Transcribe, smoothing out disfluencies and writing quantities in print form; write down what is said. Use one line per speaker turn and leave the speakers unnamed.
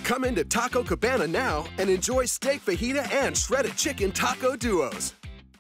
Come into Taco Cabana now and enjoy steak fajita and shredded chicken taco duos.